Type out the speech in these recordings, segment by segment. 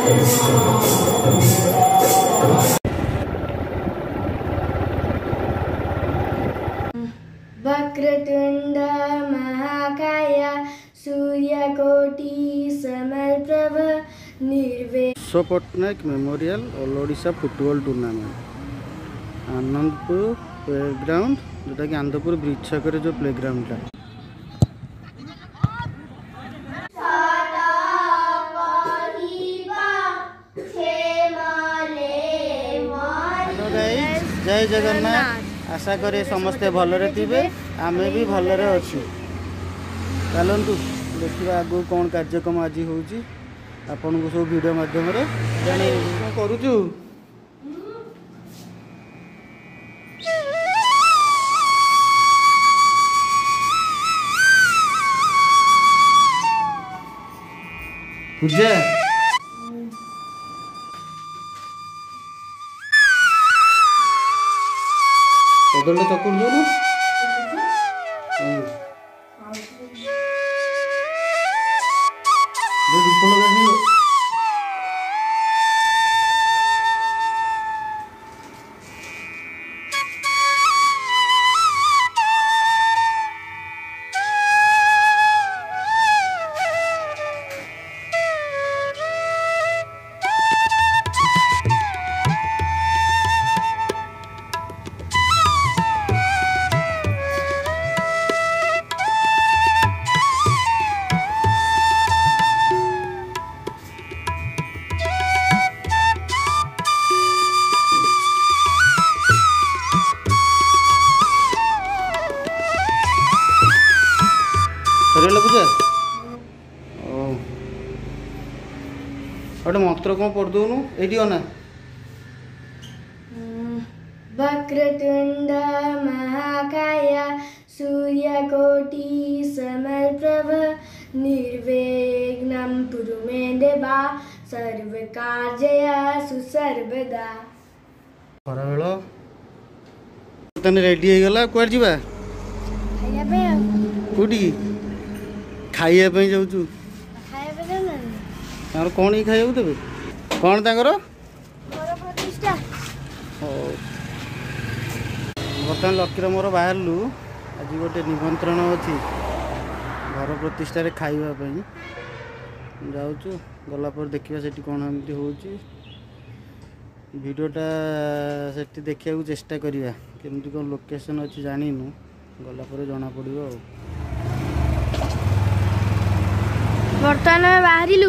वक्रतुंड महाकाय सूर्यकोटि समप्रभ निर्वे विश्व Pattanayak memorial all Odisha football tournament Anandapur playground जोटा कि आनंदपुर ब्रिज छक जो प्लेग्राउंड था। जय जगन्नाथ। आशा करे समस्ते भलरे थे आमे भी भलरे अच्छु। चलतु देखा आगु कौन कार्यक्रम आज होपन को सब वीडियो माध्यम जानी करुचु। पूजा कदल चकुल दो धूप लगा पूजा गोटे मंत्र कौन पढ़ दौनु ये अना वक्रतुंड महाकाय सूर्यकोटि समप्रभ निर्विघ्नं कुरु मे देवा सर्वकार्येषु सर्वदा। खरा बेल तने रेडी हो गला कुआर जीवा कोठी खाइया पे जाऊचु तार कौन ही खाइबू तेबे कौन तांकर बर्तमान लक्ष्य मोर बाहरलु आज गोटे निमंत्रण अच्छी घर प्रतिष्ठार खाइबा जाऊचु गला पर देखिया सेठी कौन एमती होची वीडियोटा सेठी देखिया चेष्टा करिया केमती कौन लोकेशन अच्छी जानिनु गला पर जना पड़िबो। बर्तमान बाहरिलु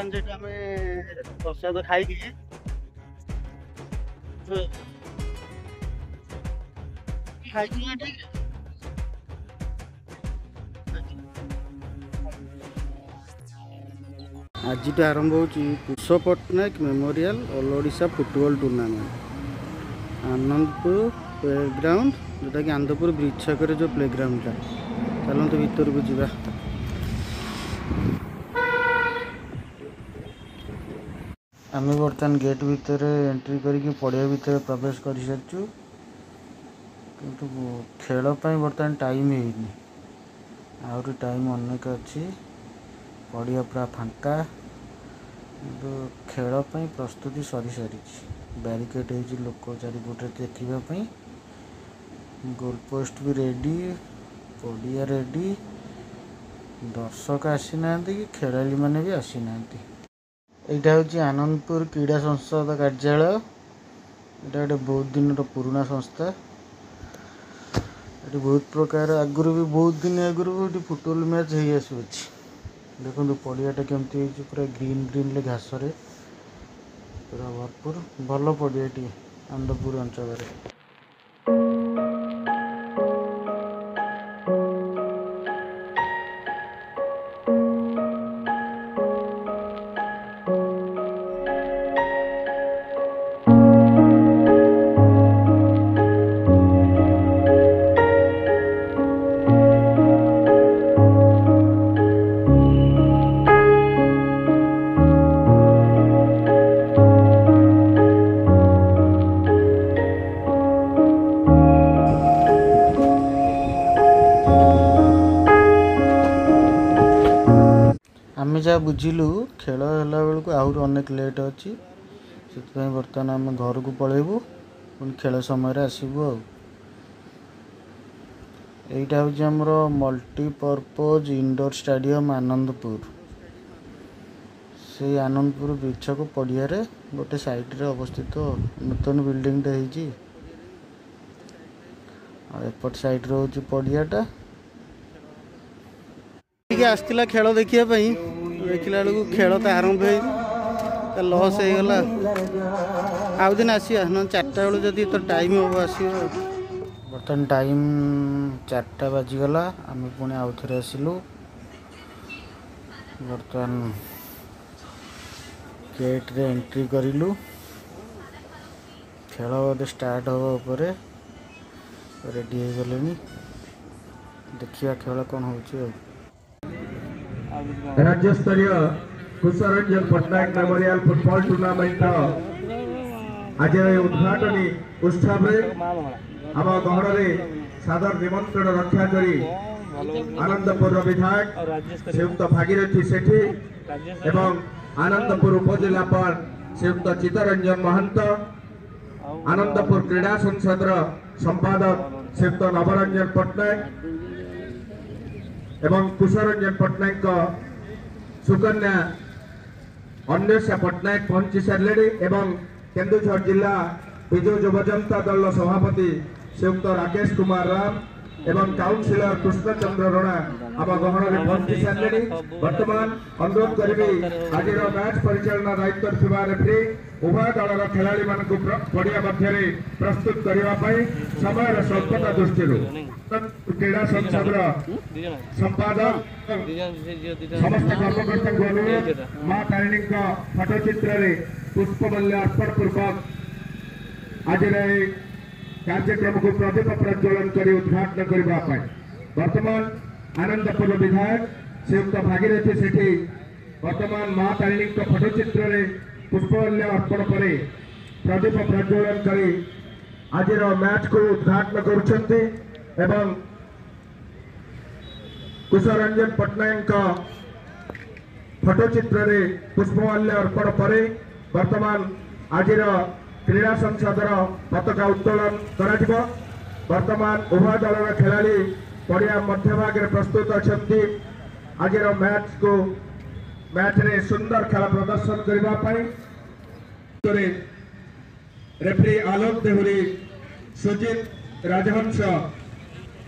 बर्तमान से आम प्रसाद खाई आज आरंभ हो Kush Pattanayak memorial all Odisha football tournament Anandapur playground जोटा कि आनंदपुर ब्रिज छक जो प्लेग्राउंड चलते भीतर को जा आम बर्तमान गेट भितर एंट्री करके पड़िया भितर प्रवेश कर सारी किंतु खेलपाई बर्तमान टाइम है आहुरी टाइम अनेक अच्छी पड़िया पूरा फांका किंतु खेलपाई प्रस्तुति सरी सारी बैरिकेड हो लोक चारिपटे देखापी गोल पोस्ट भी रेडी पड़िया रेडी दर्शक आसी ना कि खेलाड़ी मैंने भी आसी ना यहाँ हूँ आनंदपुर क्रीड़ा संसद कार्यालय यहाँ गोटे बहुत दिन पुराना संस्था ये बहुत प्रकार आगुरी भी बहुत दिन आगुरी भी फुटबॉल मैच हो आसुच्छी देखो पड़ियाटा केमती पूरा ग्रीन ग्रीन घास पूरा भरपूर भल पड़ियाटी आनंदपुर अंचल आम जहाँ बुझिलु खेल है बेलू आहरी अनेक लेट अच्छी से बर्तमान आम घर को पलैबू पुणी खेल समय आसबू आईटा हूँ आमर मल्टीपर्पज इंडोर स्टेडियम आनंदपुर से आनंदपुर बिछक पड़िया गोटे साइड्रे अवस्थित नूतन बिल्डिंगटे एपट साइड्रे हूँ पड़ियाटा आसला खेल देखापी देखला बेलू खेल तो आरंभ हो लस हो गला आउ दिन आसिया ना 4टा बेलू जदि तो टाइम हम आस बर्तमान टाइम 4टा बाजिगला आम पुणी आउ थे आसलु बर्तमान गेट रे एंट्री करूँ खेल बोधे स्टार्ट हम रेडी हो गले देखिया खेल कौन हो राज्य स्तरीय Kushranjan Pattanayak memorial football tournament आज उद्घाटनी उत्सव आम गहन सादर निमंत्रण रक्षा करी आनंदपुर विधायक श्रीयुक्त भागीरथी सेठी एवं आनंदपुर उपजिलापाल श्रीयुक्त चित्तरंजन महंत आनंदपुर क्रीड़ा संसद संपादक श्रीयुक्त नवरंजन पट्टनायक एवं कुशरंजन पट्टनायक सुकन्या अन्वेषा पट्टनायक पहुंची सारे एवं केन्दुझर जिला विजु युव जनता दल सभापति श्रीयुक्त राकेश कुमार राम एवं काउंसिलर कृष्णचंद्र रणा आम गहन पहुंची सारे वर्तमान अनुरोध करी आज मैच परिचालना दायित्व रेफ्री उभय दलर खेलाड़ी मान पड़िया मध्य प्रस्तुत करने समय स्वल्पता दृष्टि क्रीड़ा संसद संपादक समस्त कर्मकर्ता अनुरोध माँ तारिणी फटोचित्र पुष्पमाल्य अर्पण पूर्वक आज कार्यक्रम को प्रदीप प्रज्वलन कर उद्घाटन करने वर्तमान आनंदपुर विधायक श्रीयुक्त भागीरथी सेठी वर्तमान माँ तारिणी फटोचित्र पुष्पमाल्य अर्पण पर प्रदीप प्रज्वलन कर आज मैच को उद्घाटन करुछंती एवं कुशरंजन पट्टनायक फटोचित्र पुष्पमाल्य अर्पण पर वर्तमान आज क्रीड़ा संसद पताका उत्तोलन करा वर्तमान उभय दल खेलाड़ी पड़िया मध्यभाग प्रस्तुत अच्छा आज मैच रे सुंदर खेल प्रदर्शन करने रेफ्री आलोक देहुरी सुजित राजहंस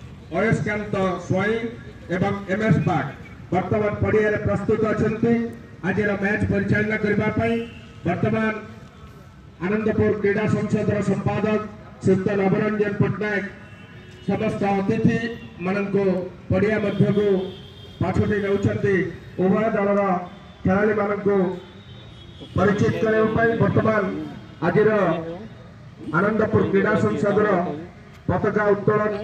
अयस्कांत स्वयं एवं एमएस बाग वर्तमान पड़िया प्रस्तुत अच्छा आज मैच परिचालना करने वर्तमान आनंदपुर क्रीड़ा संसदर संपादक श्रीयुक्त नवरंजन पट्टनायक समस्त अतिथि मान पड़िया मध्य को पाछुटी नौकरी उभय दलर खेलाड़ी मान परिचित करने वर्तमान आज आनंदपुर क्रीड़ा संसदर पताका उत्तोलन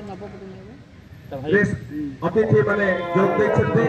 अतिथि माने जोग देते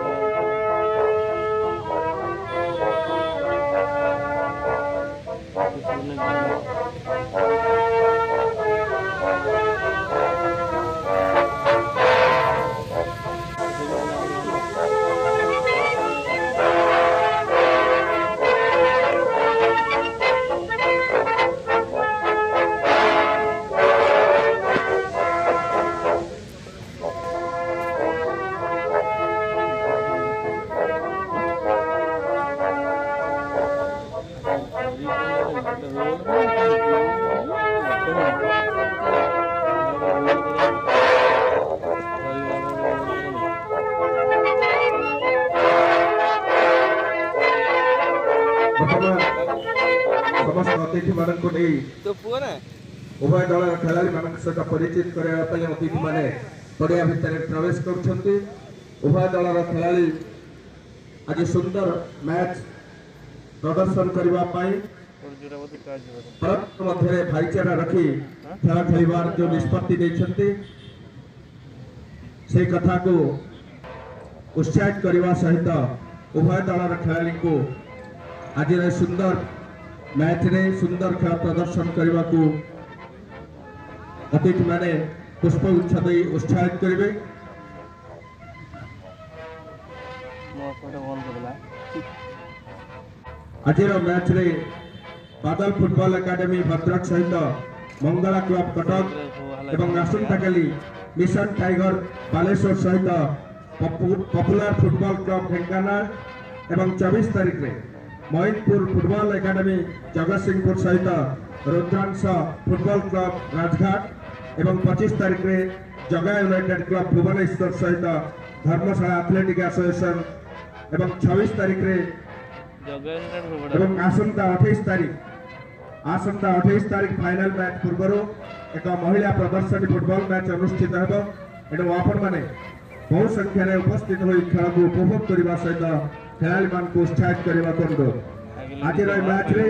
समस्त अतिथि मान उभय दल खेलाड़ी मान सहित परिचित करने अतिथि माने पड़िया भितर प्रवेश कर उभय दलर खेलाड़ी आज सुंदर मैच प्रदर्शन करने परस्पर मध्य भाईचारा रखी खेल खेलवार जो निष्पत्ति देते से कथा को उत्साहित करने सहित उभय दलर खेलाड़ी को आज सुंदर मैच रे सुंदर खेल प्रदर्शन करने को अतिथि माने पुष्पगुच्छ दे उत्साहित करेंगे। आज मैच रे बादल फुटबॉल एकेडमी भद्रक सहित मंगला क्लब कटक एवं आसंताकाली मिशन टाइगर बालेश्वर सहित पपुलर फुटबॉल क्लब ढेंकानाल एवं 24 तारीख में मोइनपुर फुटबॉल एकेडमी जगतसिंहपुर सहित रुद्रांश फुटबॉल क्लब राजघाट एवं 25 तारीख में जगा यूनाइटेड क्लब भुवनेश्वर सहित धर्मशाला एथलेटिक एसोसिएशन एवं 26 तारीख में आसंता 28 तारीख फाइनल मैच पूर्व एक महिला प्रदर्शनी फुटबॉल मैच अनुष्ठित होगा। एणु आपण मैंने बहु संख्यार उपस्थित हो खेल को उपभोग करने सहित खेलाड़ी मान को उत्साहित करने को आज मैच रे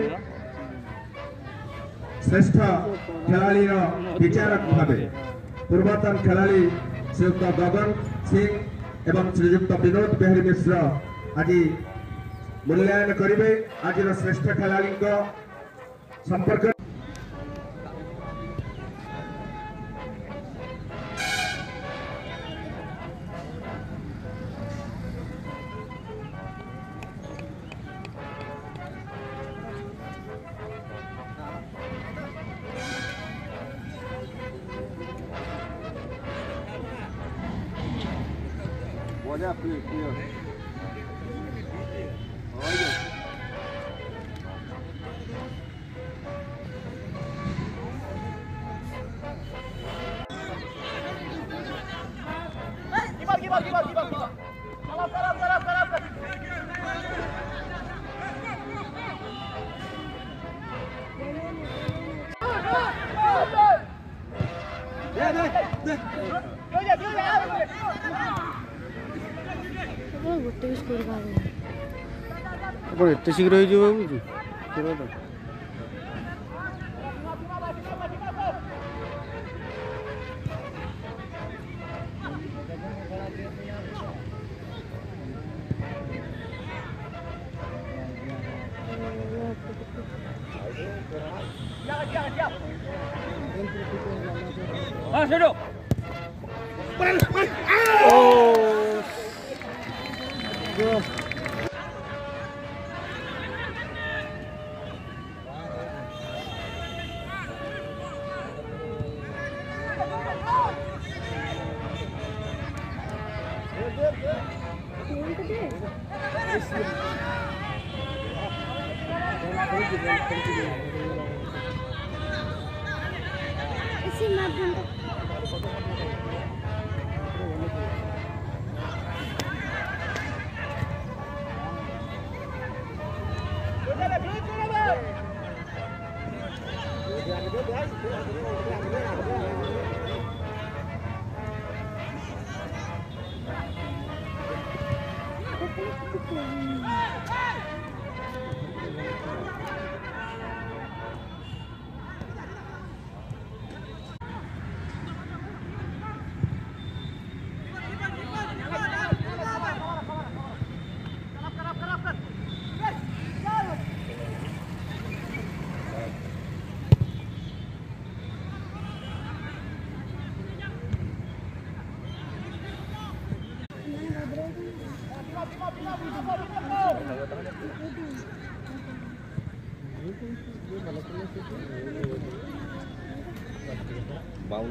श्रेष्ठ खेलाड़ी विचारक भाव पूर्वतन खेलाड़ी श्रीयुक्त गगन सिंह एवं श्रीयुक्त विनोद बिहारी मिश्र आज मूल्यांकन करेंगे। आज श्रेष्ठ खेलाड़ी संपर्क Olha, filho. Olha. ଆପଣ ଏତେ ଶୀଘ୍ର ହେଇଯିବ ଭାବୁଛୁ ଖେଳଟା।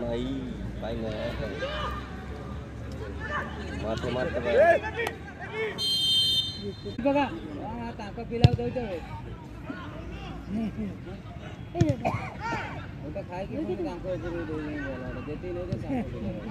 माई पाई ना मारते मारते बघा ताका पिलाव देऊ ओटा खाए कि कोन काम को जरूर दे वाला देती नहीं दे सांप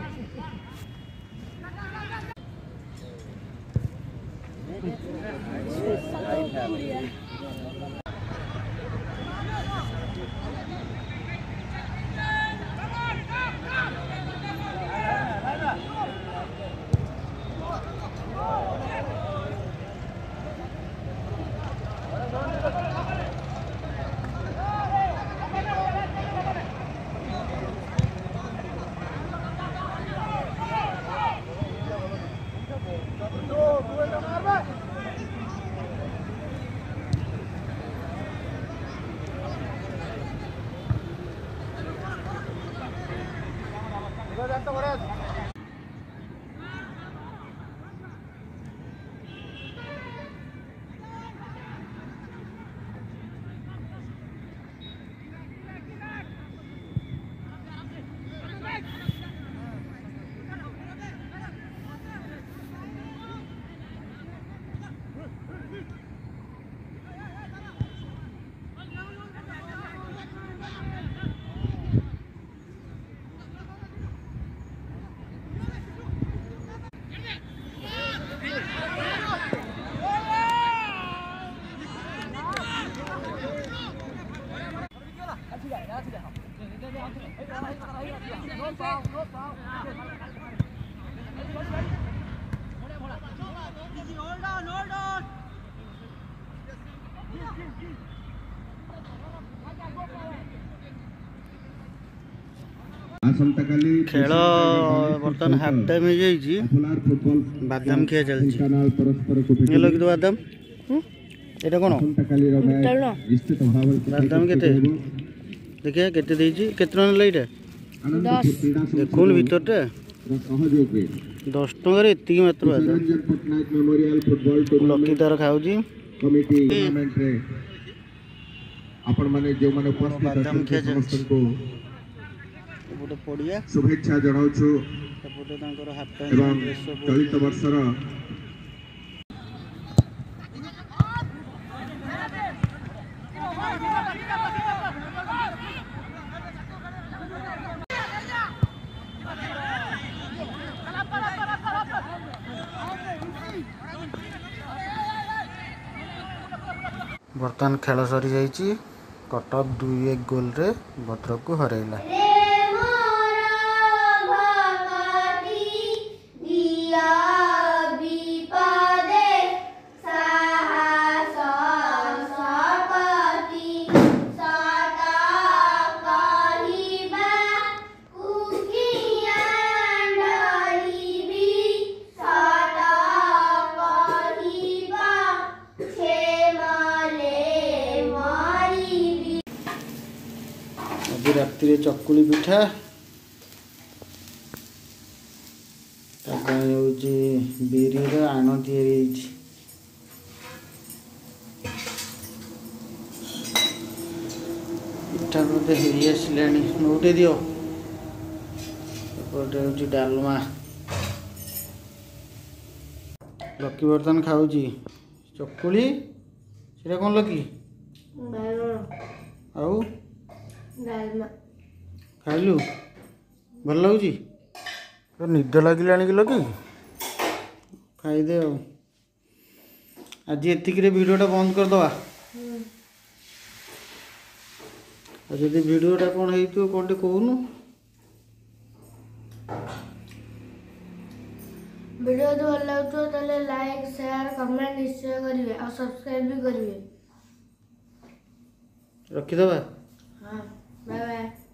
खेल बर्तमान हाफ टाइम हो जाइए बादाम खिया चलती लगे तो बादाम ये कौन बादाम के देखिए केते ना ये देखुन भीतरटा 10 टकर एति मात्र बादाम लकी तार खाऊ बादाम खिया चलती पड़िया शुभेच्छा जनाऊछु हाफ एवं टाइम चलित वर्षर बर्तमान खेल सरी जाइए कटक 2-1 गोल रे भद्रक को हरैला। राति चकुली पिठा बिरी आण तैयारी पिठा बोधे आसला नौटे दियो एपटे डालमा लकी बर्तन खाऊ चकुली से कौन लकी आउ खाइलु भल लगुच निद लगिला कि लगी खाईदे आज एतिक भिडियोटा बंद करदे जदि भिडियोटा कौन हो कौन कहूनु वीडियो जो भल लगे लाइक शेयर कमेंट निश्चय करेंगे और सब्सक्राइब भी करेंगे रखीदे। हाँ बाय बाय।